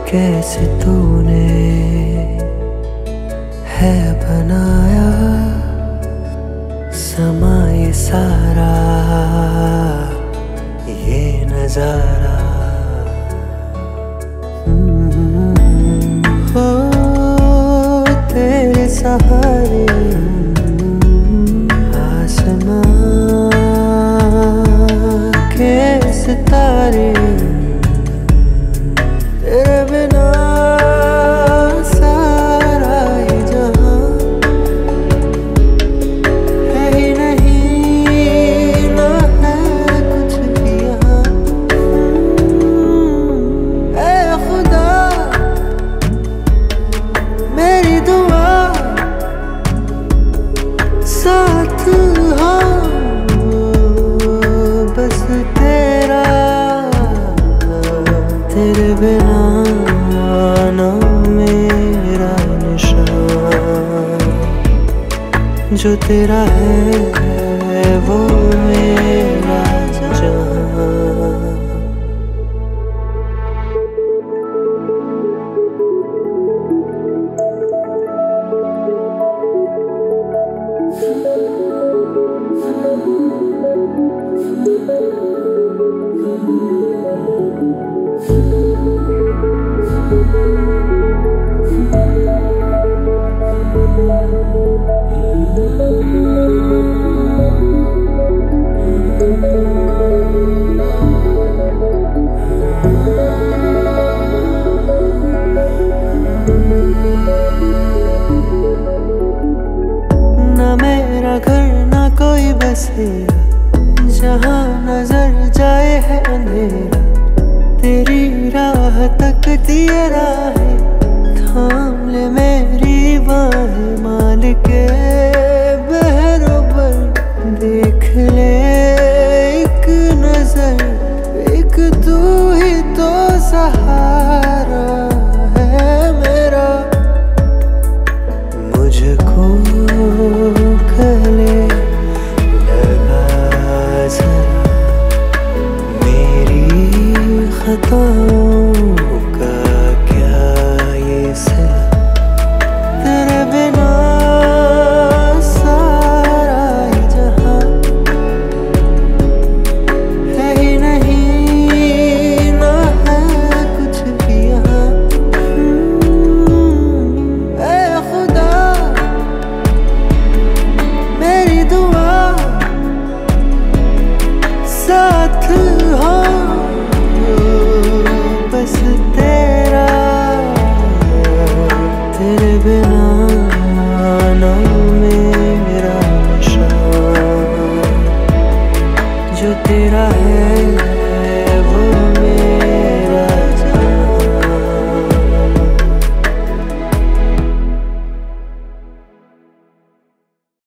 कैसे तूने है बनाया समा ये सारा ये नजारा। हो तेरे सहारे आसमां के सितारे, तेरे बिना सारा ये जहां है ही नहीं, ना है कुछ भी यहाँ। ऐ खुदा मेरी दुआ साथ हो बस तेरा, तेरे बिना ना मेरा निशान। जो तेरा है वो मेरा जहां। ना मेरा घर ना कोई बसेरा, जहाँ नजर जाए है अंधेरा। तेरी राह तक दिए राहें, थाम ले मेरी बाहें। मालिके बहरों देख ले एक नजर, एक तू ही तो सहारा है मेरा। मुझको गले लगा जरा, मेरी खताओं का क्या ये सिला। तेरे बिना सारा ये जहां है ही नहीं, ना है कुछ भी यहाँ। ऐ खुदा मेरी दुआ साथ हो बस तेरा, तेरे बिना ना मेरा निशान। जो तेरा है